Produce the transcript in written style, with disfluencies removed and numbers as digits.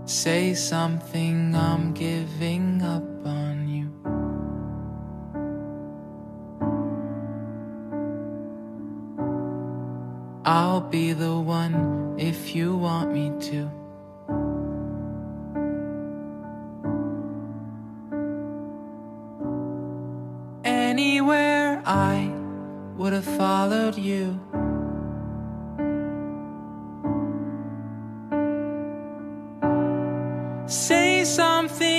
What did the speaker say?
Say something, I'm giving up on you. I'll be the one if you want me to. Anywhere I would have followed you. Say something,